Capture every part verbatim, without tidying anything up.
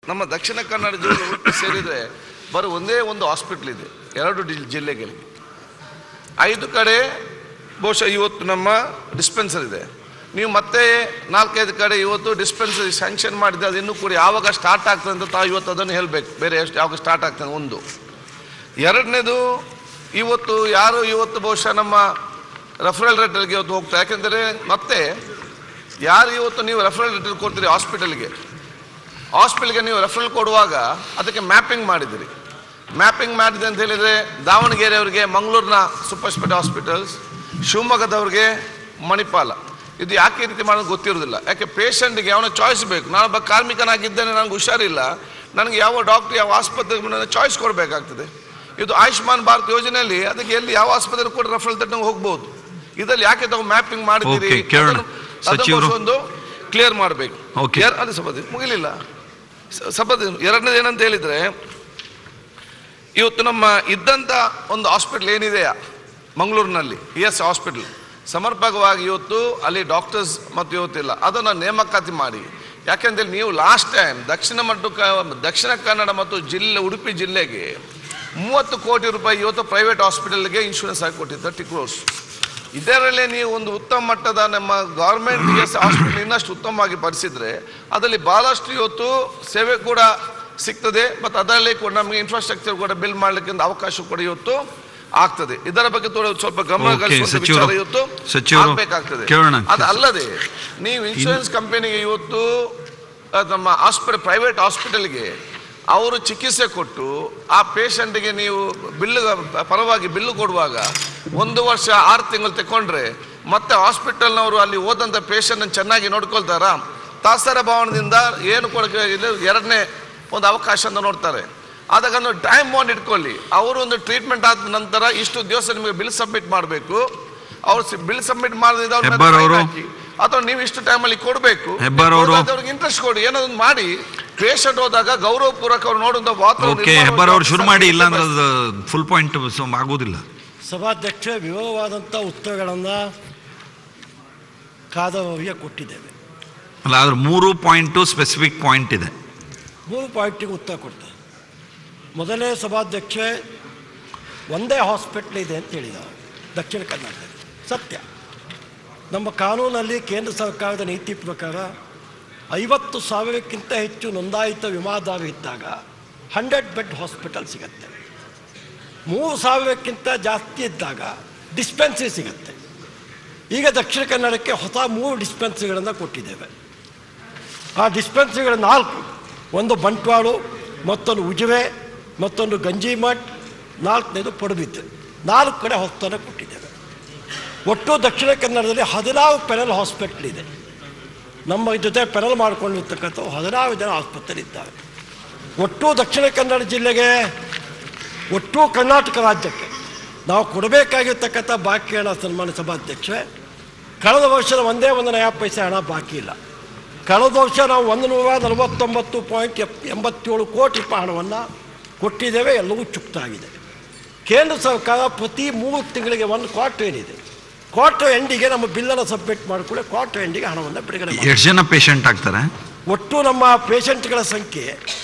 ನಮ್ಮ ದಕ್ಷಿಣ ಕನ್ನಡ ಜಿಲ್ಲೆ ಒಟ್ಟು ಸೇರಿದರೆ ಬರೋ ಒಂದೇ ಒಂದು ಹಾಸ್ಪಿಟ್ಲ್ ಇದೆ ಎರಡು ಜಿಲ್ಲೆಗಳಿಗೆ. ಐದು ಕಡೆ ಬಹುಶಃ ಇವತ್ತು ನಮ್ಮ ಡಿಸ್ಪೆನ್ಸರ್ ಇದೆ. ನೀವು ಮತ್ತೆ ನಾಲ್ಕೈದು ಕಡೆ ಇವತ್ತು ಡಿಸ್ಪೆನ್ಸರಿ ಸ್ಯಾಂಕ್ಷನ್ ಮಾಡಿದೆ, ಅದು ಇನ್ನೂ ಕೂಡ ಯಾವಾಗ ಸ್ಟಾರ್ಟ್ ಆಗ್ತದೆ ಅಂತ ತಾವು ಇವತ್ತು ಅದನ್ನು ಹೇಳಬೇಕು, ಬೇರೆ ಎಷ್ಟು ಯಾವಾಗ ಸ್ಟಾರ್ಟ್ ಆಗ್ತದೆ ಒಂದು. ಎರಡನೇದು, ಇವತ್ತು ಯಾರು ಇವತ್ತು ಬಹುಶಃ ನಮ್ಮ ರೆಫರಲ್ ರೇಟಲ್ಗೆ ಇವತ್ತು ಹೋಗ್ತಾರೆ. ಯಾಕೆಂದರೆ ಮತ್ತೆ ಯಾರು ಇವತ್ತು ನೀವು ರೆಫರಲ್ ರೇಟಲ್ ಕೊಡ್ತೀರಿ ಹಾಸ್ಪಿಟಲ್ಗೆ, ಹಾಸ್ಪಿಟಲ್ಗೆ ನೀವು ರೆಫರಲ್ ಕೊಡುವಾಗ ಅದಕ್ಕೆ ಮ್ಯಾಪಿಂಗ್ ಮಾಡಿದಿರಿ. ಮ್ಯಾಪಿಂಗ್ ಮಾಡಿದೆ ಅಂತ ಹೇಳಿದರೆ ದಾವಣಗೆರೆಯವ್ರಿಗೆ ಮಂಗಳೂರಿನ ಸೂಪರ್ ಸ್ಪೆಷಾಲಿಟಿ ಹಾಸ್ಪಿಟಲ್ಸ್, ಶಿವಮೊಗ್ಗದವ್ರಿಗೆ ಮಣಿಪಾಲ. ಇದು ಯಾಕೆ ಈ ರೀತಿ ಮಾಡೋದು ಗೊತ್ತಿರೋದಿಲ್ಲ. ಯಾಕೆ ಪೇಷಂಟ್ಗೆ ಯಾವನ ಚಾಯ್ಸ್ ಬೇಕು. ನಾನೊಬ್ಬ ಕಾರ್ಮಿಕನಾಗಿದ್ದೇನೆ, ನನಗೆ ಹುಷಾರಿಲ್ಲ, ನನಗೆ ಯಾವ ಡಾಕ್ಟ್ರ್ ಯಾವ ಆಸ್ಪತ್ರೆಗೆ ಚಾಯ್ಸ್ ಕೊಡಬೇಕಾಗ್ತದೆ. ಇದು ಆಯುಷ್ಮಾನ್ ಭಾರತ್ ಯೋಜನೆಯಲ್ಲಿ ಅದಕ್ಕೆ ಎಲ್ಲಿ ಯಾವ ಆಸ್ಪತ್ರೆ ಕೂಡ ರೆಫರಲ್ ತಟ್ಟು ಹೋಗ್ಬೋದು. ಇದರಲ್ಲಿ ಯಾಕೆ ತಾವು ಮ್ಯಾಪಿಂಗ್ ಮಾಡಿದ್ದೀರಿ ಒಂದು ಕ್ಲಿಯರ್ ಮಾಡಬೇಕು. ಅದು ಸಭಾದ ಮುಗಿಲಿಲ್ಲ. ಸಭಾದ ಎರಡನೇದು ಏನಂತ ಹೇಳಿದರೆ, ಇವತ್ತು ನಮ್ಮ ಇದ್ದಂಥ ಒಂದು ಹಾಸ್ಪಿಟ್ಲ್ ಏನಿದೆಯಾ ಮಂಗಳೂರಿನಲ್ಲಿ ಇ ಎಸ್ ಹಾಸ್ಪಿಟ್ಲ್ ಸಮರ್ಪಕವಾಗಿ ಇವತ್ತು ಅಲ್ಲಿ ಡಾಕ್ಟರ್ಸ್ ಮತ್ತು ಇವತ್ತಿಲ್ಲ, ಅದನ್ನು ನೇಮಕಾತಿ ಮಾಡಿ. ಯಾಕೆಂದರೆ ನೀವು ಲಾಸ್ಟ್ ಟೈಮ್ ದಕ್ಷಿಣ ಮಟ್ಟ ದಕ್ಷಿಣ ಕನ್ನಡ ಮತ್ತು ಜಿಲ್ಲೆ ಉಡುಪಿ ಜಿಲ್ಲೆಗೆ ಮೂವತ್ತು ಕೋಟಿ ರೂಪಾಯಿ ಇವತ್ತು ಪ್ರೈವೇಟ್ ಹಾಸ್ಪಿಟಲ್ಗೆ ಇನ್ಶೂರೆನ್ಸ್ ಆಗಿ ಕೊಟ್ಟಿದ್ದು, ತರ್ಟಿ ಕ್ರೋರ್ಸ್. ಇದರಲ್ಲೇ ನೀವು ಒಂದು ಉತ್ತಮ ಮಟ್ಟದ ನಮ್ಮ ಗೌರ್ಮೆಂಟ್ ಇ ಎಸ್ ಹಾಸ್ಪಿಟಲ್ ಇನ್ನಷ್ಟು ಉತ್ತಮವಾಗಿ ಪರಿಸಿದರೆ ಅದರಲ್ಲಿ ಭಾಳಷ್ಟು ಇವತ್ತು ಸೇವೆ ಕೂಡ ಸಿಗ್ತದೆ, ಮತ್ತು ಅದರಲ್ಲಿ ಕೂಡ ನಮಗೆ ಇನ್ಫ್ರಾಸ್ಟ್ರಕ್ಚರ್ ಕೂಡ ಬಿಲ್ಡ್ ಮಾಡಲಿಕ್ಕೆ ಅವಕಾಶ ಕೂಡ ಇವತ್ತು ಆಗ್ತದೆ. ಇದರ ಬಗ್ಗೆ ಸ್ವಲ್ಪ ಗಮನ ವಿಚಾರ ಇವತ್ತು ಆಗಬೇಕಾಗ್ತದೆ. ಅದು ಅಲ್ಲದೆ ನೀವು ಇನ್ಶೂರೆನ್ಸ್ ಕಂಪನಿಗೆ ಇವತ್ತು ನಮ್ಮ ಹಾಸ್ಪಿಟಲ್ ಪ್ರೈವೇಟ್ ಹಾಸ್ಪಿಟಲ್ಗೆ ಅವರು ಚಿಕಿತ್ಸೆ ಕೊಟ್ಟು ಆ ಪೇಷಂಟ್ಗೆ ನೀವು ಬಿಲ್ಲು ಪರವಾಗಿ ಬಿಲ್ಲು ಕೊಡುವಾಗ ಒಂದು ವರ್ಷ ಆರು ತಿಂಗಳು ತಗೊಂಡ್ರೆ ಮತ್ತೆ ಹಾಸ್ಪಿಟಲ್ನವರು ಅಲ್ಲಿ ಹೋದಂಥ ಪೇಷಂಟನ್ನು ಚೆನ್ನಾಗಿ ನೋಡ್ಕೊಳ್ತಾರ, ತಾತ್ಸಾರ ಭಾವನದಿಂದ ಏನು ಕೊಡಕ್ಕೆ ಎರಡನೇ ಒಂದು ಅವಕಾಶ ಅಂತ ನೋಡ್ತಾರೆ. ಆದಾಗ ಒಂದು ಟೈಮ್ ಬಾಂಡ್ ಇಟ್ಕೊಳ್ಳಿ. ಅವರು ಒಂದು ಟ್ರೀಟ್ಮೆಂಟ್ ಆದ ನಂತರ ಇಷ್ಟು ದಿವಸ ನಿಮಗೆ ಬಿಲ್ ಸಬ್ಮಿಟ್ ಮಾಡಬೇಕು. ಅವ್ರು ಬಿಲ್ ಸಬ್ಮಿಟ್ ಮಾಡಿದ ಅಥವಾ ನೀವು ಇಷ್ಟು ಟೈಮಲ್ಲಿ ಕೊಡಬೇಕು, ಅವ್ರಿಗೆ ಇಂಟ್ರೆಸ್ಟ್ ಕೊಡಿ, ಏನೊಂದು ಮಾಡಿ. ಪೇಷಂಟ್ ಹೋದಾಗ ಗೌರವಪೂರ್ವಕ ಅವ್ರು ನೋಡುವಂಥ ವಾತಾವರಣ ಶುರು ಮಾಡಿ, ಇಲ್ಲ ಅಂದ್ರೆ ಫುಲ್ ಪಾಯಿಂಟ್ ಆಗೋದಿಲ್ಲ. ಸಭಾಧ್ಯಕ್ಷ, ವಿವರವಾದಂಥ ಉತ್ತರಗಳನ್ನು ಕಾದವರಿಗೆ ಕೊಟ್ಟಿದ್ದೇವೆ. ಅಲ್ಲ, ಆದ್ರೆ ಮೂರು ಪಾಯಿಂಟು ಸ್ಪೆಸಿಫಿಕ್ ಪಾಯಿಂಟ್ ಇದೆ. ಮೂರು ಪಾಯಿಂಟಿಗೆ ಉತ್ತರ ಕೊಡ್ತಾರೆ. ಮೊದಲೇ ಸಭಾಧ್ಯಕ್ಷೆ ಒಂದೇ ಹಾಸ್ಪಿಟ್ಲ್ ಇದೆ ಅಂತ ಹೇಳಿದ್ದಾರೆ ದಕ್ಷಿಣ ಕನ್ನಡದಲ್ಲಿ. ಸತ್ಯ. ನಮ್ಮ ಕಾನೂನಲ್ಲಿ ಕೇಂದ್ರ ಸರ್ಕಾರದ ನೀತಿ ಪ್ರಕಾರ ಐವತ್ತು ಸಾವಿರಕ್ಕಿಂತ ಹೆಚ್ಚು ನೋಂದಾಯಿತ ವಿಮಾದಾರ ಇದ್ದಾಗ ಹಂಡ್ರೆಡ್ ಬೆಡ್ ಹಾಸ್ಪಿಟಲ್ ಸಿಗುತ್ತೆ. ಮೂರು ಸಾವಿರಕ್ಕಿಂತ ಜಾಸ್ತಿ ಇದ್ದಾಗ ಡಿಸ್ಪೆನ್ಸರಿ ಸಿಗುತ್ತೆ. ಈಗ ದಕ್ಷಿಣ ಕನ್ನಡಕ್ಕೆ ಹೊಸ ಮೂರು ಡಿಸ್ಪೆನ್ಸರಿಗಳನ್ನು ಕೊಟ್ಟಿದ್ದೇವೆ. ಆ ಡಿಸ್ಪೆನ್ಸರಿಗಳ ನಾಲ್ಕು, ಒಂದು ಬಂಟ್ವಾಳು, ಮತ್ತೊಂದು ಉಜಿರೆ, ಮತ್ತೊಂದು ಗಂಜಿಮಠ್, ನಾಲ್ಕನೇದು ಪಡುಬಿದ್ದೆ. ನಾಲ್ಕು ಕಡೆ ಹೊಸತನ ಕೊಟ್ಟಿದ್ದೇವೆ. ಒಟ್ಟು ದಕ್ಷಿಣ ಕನ್ನಡದಲ್ಲಿ ಹದಿನಾರು ಪೆನಲ್ ಹಾಸ್ಪಿಟ್ಲ್ ಇದೆ. ನಮ್ಮ ಜೊತೆ ಪೆನಲ್ ಮಾಡಿಕೊಂಡಿರ್ತಕ್ಕಂಥ ಹದಿನಾರು ಜನ ಆಸ್ಪತ್ರೆ ಇದ್ದಾರೆ. ಒಟ್ಟು ದಕ್ಷಿಣ ಕನ್ನಡ ಜಿಲ್ಲೆಗೆ, ಒಟ್ಟು ಕರ್ನಾಟಕ ರಾಜ್ಯಕ್ಕೆ ನಾವು ಕೊಡಬೇಕಾಗಿರ್ತಕ್ಕಂಥ ಬಾಕಿ ಹಣ, ಸನ್ಮಾನ್ಯ ಸಭಾಧ್ಯಕ್ಷೆ, ಕಳೆದ ವರ್ಷದ ಒಂದೇ ಒಂದು ನಯಾ ಪೈಸೆ ಹಣ ಬಾಕಿ ಇಲ್ಲ. ಕಳೆದ ವರ್ಷ ನಾವು ಒಂದು ನೂರ ನಲವತ್ತೊಂಬತ್ತು ಪಾಯಿಂಟ್ ಎಪ್ ಎಂಬತ್ತೇಳು ಕೋಟಿ ರೂಪಾಯಿ ಹಣವನ್ನು ಕೊಟ್ಟಿದ್ದೇವೆ. ಎಲ್ಲವೂ ಚುಕ್ತಾಗಿದೆ. ಕೇಂದ್ರ ಸರ್ಕಾರ ಪ್ರತಿ ಮೂರು ತಿಂಗಳಿಗೆ ಒಂದು ಕ್ವಾರ್ಟರ್ ಏನಿದೆ, ಕ್ವಾರ್ಟರ್ ಎಂಡಿಗೆ ನಮ್ಮ ಬಿಲ್ಲನ್ನು ಸಬ್ಮಿಟ್ ಮಾಡಿಕೊಳ್ಳಿ, ಕ್ವಾರ್ಟರ್ ಎಂಡಿಗೆ ಹಣವನ್ನು ಬಿಡುಗಡೆ ಮಾಡಿ. ಎಷ್ಟು ಜನ ಪೇಷಂಟ್ ಆಗ್ತಾರೆ? ಒಟ್ಟು ನಮ್ಮ ಪೇಷಂಟ್ಗಳ ಸಂಖ್ಯೆ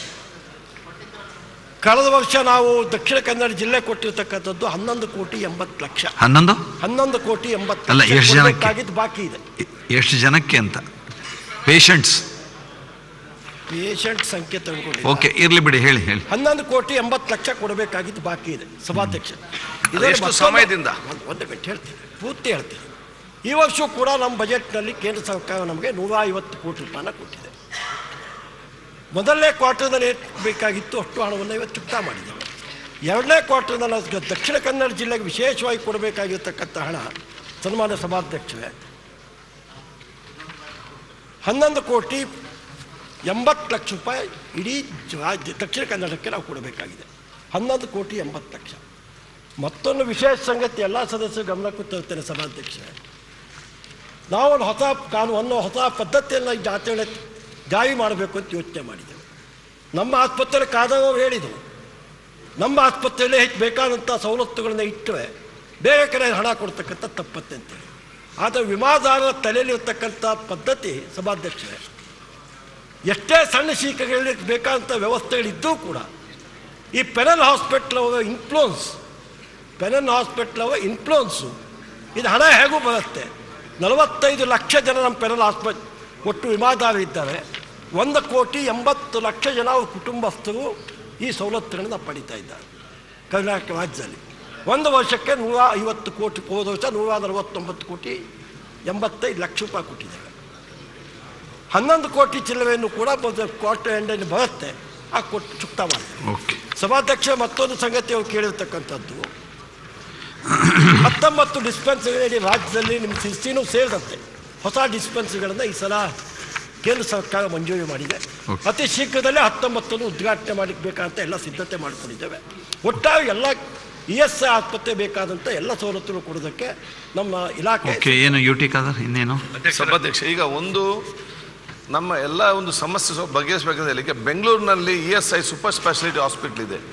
ಕಳೆದ ವರ್ಷ ನಾವು ದಕ್ಷಿಣ ಕನ್ನಡ ಜಿಲ್ಲೆ ಕೊಟ್ಟಿರ್ತಕ್ಕಂಥದ್ದು ಹನ್ನೊಂದು ಕೋಟಿ ಎಂಬತ್ತು ಲಕ್ಷ. ಹನ್ನೊಂದು ಹನ್ನೊಂದು ಕೋಟಿ ಎಂಬತ್ತು ಅಲ್ಲ, ಎಷ್ಟು ಜನಕ್ಕೆ ಬಾಕಿ ಇದೆ? ಎಷ್ಟು ಜನಕ್ಕೆ ಅಂತ ಪೇಷಂಟ್ಸ್ ಪೇಷಂಟ್ ಸಂಖ್ಯೆ ತಗೊಂಡು ಓಕೆ ಇರ್ಲಿ ಬಿಡಿ, ಹೇಳಿ ಹೇಳಿ. ಹನ್ನೊಂದು ಕೋಟಿ ಎಂಬತ್ತು ಲಕ್ಷ ಕೊಡಬೇಕಾಗಿದ್ದು ಬಾಕಿ ಇದೆ ಸಭಾಧ್ಯಕ್ಷ. ಇದೆಷ್ಟು ಸಮಯದಿಂದ? ಒಂದು ಬಿಟ್ಟು ಹೇಳ್ತೀನಿ, ಪೂರ್ತಿ ಹೇಳ್ತೀನಿ. ಈ ವರ್ಷ ಕೂಡ ನಮ್ಮ ಬಜೆಟ್ನಲ್ಲಿ ಕೇಂದ್ರ ಸರ್ಕಾರ ನಮಗೆ ನೂರ ಐವತ್ತು ಕೋಟಿ ರೂಪಾಯಿನ ಕೊಟ್ಟಿದೆ. ಮೊದಲನೇ ಕ್ವಾರ್ಟರ್ನಲ್ಲಿ ಬೇಕಾಗಿತ್ತು ಅಷ್ಟು ಹಣವನ್ನು ಇವತ್ತು ಚುಕ್ತಾ ಮಾಡಿದ್ದೇವೆ. ಎರಡನೇ ಕ್ವಾರ್ಟರ್ನಲ್ಲಿ ದಕ್ಷಿಣ ಕನ್ನಡ ಜಿಲ್ಲೆಗೆ ವಿಶೇಷವಾಗಿ ಕೊಡಬೇಕಾಗಿರ್ತಕ್ಕಂಥ ಹಣ, ಸನ್ಮಾನ್ಯ ಸಭಾಧ್ಯಕ್ಷರೇ, ಹನ್ನೊಂದು ಕೋಟಿ ಎಂಬತ್ತು ಲಕ್ಷ ರೂಪಾಯಿ ಇಡೀ ರಾಜ್ಯ ದಕ್ಷಿಣ ಕನ್ನಡಕ್ಕೆ ನಾವು ಕೊಡಬೇಕಾಗಿದೆ. ಹನ್ನೊಂದು ಕೋಟಿ ಎಂಬತ್ತು ಲಕ್ಷ. ಮತ್ತೊಂದು ವಿಶೇಷ ಸಂಗತಿ ಎಲ್ಲ ಸದಸ್ಯರು ಗಮನಕ್ಕೂ ತರುತ್ತೇನೆ ಸಭಾಧ್ಯಕ್ಷರೇ, ನಾವು ಒಂದು ಹೊಸ ಕಾನೂನು, ಹೊಸ ಪದ್ಧತಿಯನ್ನು ಜಾಚರಣೆ ಜಾರಿ ಮಾಡಬೇಕು ಅಂತ ಯೋಚನೆ ಮಾಡಿದ್ದೆವು. ನಮ್ಮ ಆಸ್ಪತ್ರೆ ಕಾದವರು ಹೇಳಿದವು, ನಮ್ಮ ಆಸ್ಪತ್ರೆಯಲ್ಲೇ ಹೆಚ್ಚು ಬೇಕಾದಂಥ ಸವಲತ್ತುಗಳನ್ನ ಇಟ್ಟರೆ ಬೇರೆ ಕಡೆ ಹಣ ಕೊಡ್ತಕ್ಕಂಥ ತಪ್ಪತ್ತೆ ಅಂತೇಳಿ. ಆದರೆ ವಿಮಾದಾರರ ತಲೆಯಲ್ಲಿರ್ತಕ್ಕಂಥ ಪದ್ಧತಿ ಸಭಾಧ್ಯಕ್ಷರೇ, ಎಷ್ಟೇ ಸಣ್ಣ ಶೀಕಗಳಿಗೆ ಬೇಕಾದಂಥ ವ್ಯವಸ್ಥೆಗಳಿದ್ದೂ ಕೂಡ ಈ ಪೆನಲ್ ಹಾಸ್ಪಿಟ್ಲ್ ಅವರ ಇನ್ಫ್ಲೂಯೆನ್ಸ್ ಪೆನಲ್ ಹಾಸ್ಪಿಟ್ಲ್ ಅವರ ಇನ್ಫ್ಲೂಯೆನ್ಸು ಇದು ಹಣ ಹೇಗೂ ಬರುತ್ತೆ. ನಲವತ್ತೈದು ಲಕ್ಷ ಜನ ನಮ್ಮ ಪೆನಲ್ ಹಾಸ್ಪಿಟ್ ಒಟ್ಟು ವಿಮಾದಾರ ಇದ್ದಾರೆ. ಒಂದು ಕೋಟಿ ಎಂಬತ್ತು ಲಕ್ಷ ಜನ ಅವ್ರ ಕುಟುಂಬಸ್ಥರು ಈ ಸವಲತ್ತುಗಳನ್ನು ಪಡೀತಾ ಇದ್ದಾರೆ ಕರ್ನಾಟಕ ರಾಜ್ಯದಲ್ಲಿ. ಒಂದು ವರ್ಷಕ್ಕೆ ನೂರ ಐವತ್ತು ಕೋಟಿ, ಹೋದ ವರ್ಷ ನೂರ ನಲವತ್ತೊಂಬತ್ತು ಕೋಟಿ ಎಂಬತ್ತೈದು ಲಕ್ಷ ರೂಪಾಯಿ ಕೊಟ್ಟಿದ್ದಾರೆ. ಹನ್ನೊಂದು ಕೋಟಿ ಚಿಲ್ಲರೆಯನ್ನು ಕೂಡ ಕ್ವಾರ್ಟರ್ ಎಂಡಲ್ಲಿ ಬರುತ್ತೆ, ಆ ಕೊಟ್ಟು ಚುಕ್ತ ಮಾಡ್ತಾರೆ. ಸಭಾಧ್ಯಕ್ಷ ಮತ್ತೊಂದು ಸಂಗತಿ ಅವರು ಕೇಳಿರ್ತಕ್ಕಂಥದ್ದು, ಹತ್ತೊಂಬತ್ತು ಡಿಸ್ಪೆನ್ಸರಿ ರಾಜ್ಯದಲ್ಲಿ ನಿಮ್ಮ ಸಿರ್ಸಿನೂ ಸೇರಿದಂತೆ ಹೊಸ ಡಿಸ್ಪೆನ್ಸರಿಗಳನ್ನು ಈ ಸಲ ಕೇಂದ್ರ ಸರ್ಕಾರ ಮಂಜೂರಿ ಮಾಡಿದೆ. ಅತಿ ಶೀಘ್ರದಲ್ಲೇ ಹತ್ತೊಂಬತ್ತನ್ನು ಉದ್ಘಾಟನೆ ಮಾಡಬೇಕಾದಂಥ ಎಲ್ಲ ಸಿದ್ಧತೆ ಮಾಡಿಕೊಂಡಿದ್ದೇವೆ. ಒಟ್ಟಾಗಿ ಎಲ್ಲ ಇ ಎಸ್ ಐ ಆಸ್ಪತ್ರೆ ಬೇಕಾದಂಥ ಎಲ್ಲ ಸವಲತ್ತುಗಳು ಕೊಡೋದಕ್ಕೆ ನಮ್ಮ ಇಲಾಖೆ ಏನು ಯು ಟಿ ಕಾದರ್ ಇನ್ನೇನು ಸಭಾಧ್ಯಕ್ಷ ಈಗ ಒಂದು ನಮ್ಮ ಎಲ್ಲ ಒಂದು ಸಮಸ್ಯೆ ಸ್ವಲ್ಪ ಬಗೆಹರಿಸಬೇಕಾದ್ರೆ ಹೇಳಲಿಕ್ಕೆ ಬೆಂಗಳೂರಿನಲ್ಲಿ E S I super speciality hospital ಇದೆ.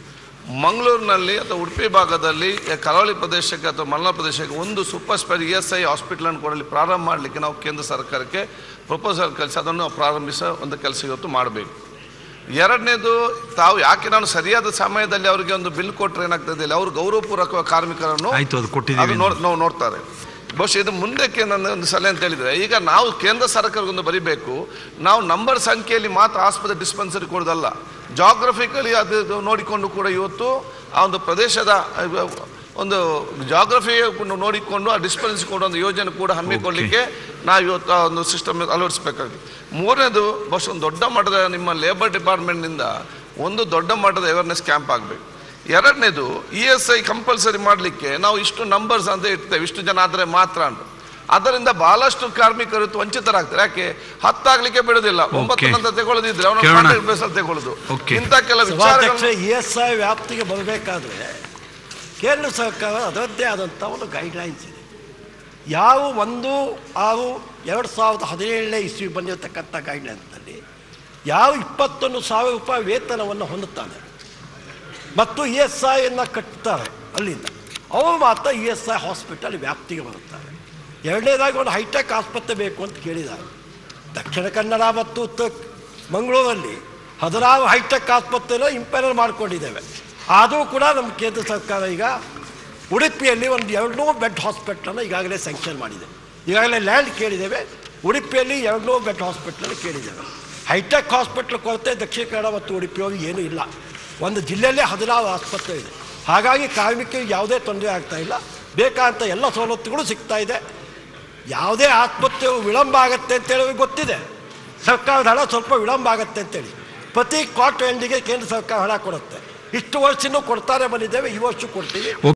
ಮಂಗಳೂರಿನಲ್ಲಿ ಅಥವಾ ಉಡುಪಿ ಭಾಗದಲ್ಲಿ ಕರಾವಳಿ ಪ್ರದೇಶಕ್ಕೆ ಅಥವಾ ಮಲೆನಾಡು ಪ್ರದೇಶಕ್ಕೆ ಒಂದು super special E S I ಹಾಸ್ಪಿಟ್ಲನ್ನು ಕೊಡಲಿ ಪ್ರಾರಂಭ ಮಾಡಲಿಕ್ಕೆ ನಾವು ಕೇಂದ್ರ ಸರ್ಕಾರಕ್ಕೆ ಪ್ರಪೋಸಲ್ ಕಳಿಸಿ ಅದನ್ನು ಪ್ರಾರಂಭಿಸೋ ಒಂದು ಕೆಲಸ ಇವತ್ತು ಮಾಡಬೇಕು. ಎರಡನೇದು, ತಾವು ಯಾಕೆ ನಾನು ಸರಿಯಾದ ಸಮಯದಲ್ಲಿ ಅವರಿಗೆ ಒಂದು ಬಿಲ್ ಕೊಟ್ಟರೆ ಏನಾಗ್ತದೆ ಇಲ್ಲ, ಅವರು ಗೌರವಪೂರ್ವಕ ಕಾರ್ಮಿಕರನ್ನು ಅದು ನಾವು ನೋಡ್ತಾರೆ. ಬಹುಶಃ ಇದು ಮುಂದಕ್ಕೆ ನನ್ನ ಒಂದು ಸಲಹೆ ಅಂತ ಹೇಳಿದರೆ, ಈಗ ನಾವು ಕೇಂದ್ರ ಸರ್ಕಾರಕ್ಕೊಂದು ಬರೀಬೇಕು, ನಾವು ನಂಬರ್ ಸಂಖ್ಯೆಯಲ್ಲಿ ಮಾತ್ರ ಆಸ್ಪತ್ರೆ ಡಿಸ್ಪೆನ್ಸರಿ ಕೊಡೋದಲ್ಲ, ಜಾಗ್ರಫಿಕಲಿ ಅದು ನೋಡಿಕೊಂಡು ಕೂಡ ಇವತ್ತು ಆ ಒಂದು ಪ್ರದೇಶದ ಒಂದು ಜಾಗ್ರಫಿ ನೋಡಿಕೊಂಡು ಆ ಡಿಸ್ಪೆನ್ಸರಿ ಕೊಡೋ ಒಂದು ಯೋಜನೆ ಕೂಡ ಹಮ್ಮಿಕೊಳ್ಳಲಿಕ್ಕೆ ನಾವು ಇವತ್ತು ಆ ಒಂದು ಸಿಸ್ಟಮ್ ಅಳವಡಿಸಬೇಕಾಗಿದೆ. ಮೂರನೇದು, ಬಹುಶಃ ಒಂದು ದೊಡ್ಡ ಮಟ್ಟದ ನಿಮ್ಮ ಲೇಬರ್ ಡಿಪಾರ್ಟ್ಮೆಂಟ್ನಿಂದ ಒಂದು ದೊಡ್ಡ ಮಟ್ಟದ ಅವೇರ್ನೆಸ್ ಕ್ಯಾಂಪ್ ಆಗಬೇಕು. ಎರಡನೇದು, ಇ ಎಸ್ ಐ ಕಂಪಲ್ಸರಿ ಮಾಡಲಿಕ್ಕೆ ನಾವು ಇಷ್ಟು ನಂಬರ್ಸ್ ಅಂತ ಇರ್ತೇವೆ, ಇಷ್ಟು ಜನ ಆದರೆ ಮಾತ್ರ ಅಂತ. ಅದರಿಂದ ಬಹಳಷ್ಟು ಕಾರ್ಮಿಕರು ವಂಚಿತರಾಗ್ತಾರೆ. ಯಾಕೆ ಹತ್ತಾಗ್ಲಿಕ್ಕೆ ಬಿಡೋದಿಲ್ಲ, ಒಂಬತ್ತು ನಂತರ ತಗೊಳ್ಳೋದಿದ್ರೆ ಅವನ ಕಾಂಟ್ರಾಕ್ಟ್ ಬೇಸಲ್ಲಿ ತಗೊಳ್ಳೋದು. ಇಂಥ ಕೆಲ ವಿಚಾರಗಳು ಇ ಎಸ್ ಐ ವ್ಯಾಪ್ತಿಗೆ ಬರಬೇಕಾದ್ರೆ ಕೇಂದ್ರ ಸರ್ಕಾರ ಅದರದ್ದೇ ಆದಂಥ ಒಂದು ಗೈಡ್ಲೈನ್ಸ್ ಇದೆ. ಯಾವ ಒಂದು ಆರು ಎರಡು ಸಾವಿರದ ಹದಿನೇಳನೇ ಇಸ್ವಿ ಬಂದಿರತಕ್ಕಂಥ ಗೈಡ್ಲೈನ್ಸ್ನಲ್ಲಿ ಯಾವ ಇಪ್ಪತ್ತೊಂದು ಸಾವಿರ ರೂಪಾಯಿ ವೇತನವನ್ನು ಹೊಂದುತ್ತಾನೆ ಮತ್ತು ಇ ಎಸ್ ಐಯನ್ನು ಕಟ್ತಾರೆ, ಅಲ್ಲಿಂದ ಅವರು ಮಾತ್ರ ಇ ಎಸ್ ಐ ಹಾಸ್ಪಿಟಲ್ ವ್ಯಾಪ್ತಿಗೆ ಬರುತ್ತಾರೆ. ಎರಡನೇದಾಗಿ ಒಂದು ಹೈಟೆಕ್ ಆಸ್ಪತ್ರೆ ಬೇಕು ಅಂತ ಕೇಳಿದ್ದಾರೆ. ದಕ್ಷಿಣ ಕನ್ನಡ ಮತ್ತು ಉತ್ತರ ಮಂಗಳೂರಲ್ಲಿ ಹದಿನಾರು ಹೈಟೆಕ್ ಆಸ್ಪತ್ರೆನ ಇಂಪೇರಲ್ ಮಾಡಿಕೊಂಡಿದ್ದೇವೆ. ಆದರೂ ಕೂಡ ನಮ್ಮ ಕೇಂದ್ರ ಸರ್ಕಾರ ಈಗ ಉಡುಪಿಯಲ್ಲಿ ಒಂದು ಎರಡುನೂರು ಬೆಡ್ ಹಾಸ್ಪಿಟ್ಲನ್ನು ಈಗಾಗಲೇ ಸ್ಯಾಂಕ್ಷನ್ ಮಾಡಿದೆ. ಈಗಾಗಲೇ ಲ್ಯಾಂಡ್ ಕೇಳಿದ್ದೇವೆ. ಉಡುಪಿಯಲ್ಲಿ ಎರಡುನೂರು ಬೆಡ್ ಹಾಸ್ಪಿಟ್ಲನ್ನು ಕೇಳಿದ್ದೇವೆ. ಹೈಟೆಕ್ ಹಾಸ್ಪಿಟ್ಲ್ ಕೊರತೆ ದಕ್ಷಿಣ ಕನ್ನಡ ಮತ್ತು ಉಡುಪಿಯವ್ರಿಗೆ ಏನೂ ಇಲ್ಲ. ಒಂದು ಜಿಲ್ಲೆಯಲ್ಲೇ ಹದಿನಾರು ಆಸ್ಪತ್ರೆ ಇದೆ. ಹಾಗಾಗಿ ಕಾರ್ಮಿಕರಿಗೆ ಯಾವುದೇ ತೊಂದರೆ ಆಗ್ತಾ ಇಲ್ಲ, ಬೇಕಾದಂಥ ಎಲ್ಲ ಸವಲತ್ತುಗಳು ಸಿಗ್ತಾ ಇದೆ. ಯಾವುದೇ ಆಸ್ಪತ್ರೆಯು ವಿಳಂಬ ಆಗುತ್ತೆ ಅಂತೇಳಿ ಗೊತ್ತಿದೆ, ಸರ್ಕಾರದ ಹಣ ಸ್ವಲ್ಪ ವಿಳಂಬ ಆಗುತ್ತೆ ಅಂತೇಳಿ ಪ್ರತಿ ಕ್ವಾರ್ಟರ್ ಎಂಡಿಗೆ ಕೇಂದ್ರ ಸರ್ಕಾರ ಹಣ ಕೊಡುತ್ತೆ. ಇಷ್ಟು ವರ್ಷನೂ ಕೊಡ್ತಾರೆ ಬಂದಿದ್ದೇವೆ, ಈ ವರ್ಷ ಕೊಡ್ತೀವಿ.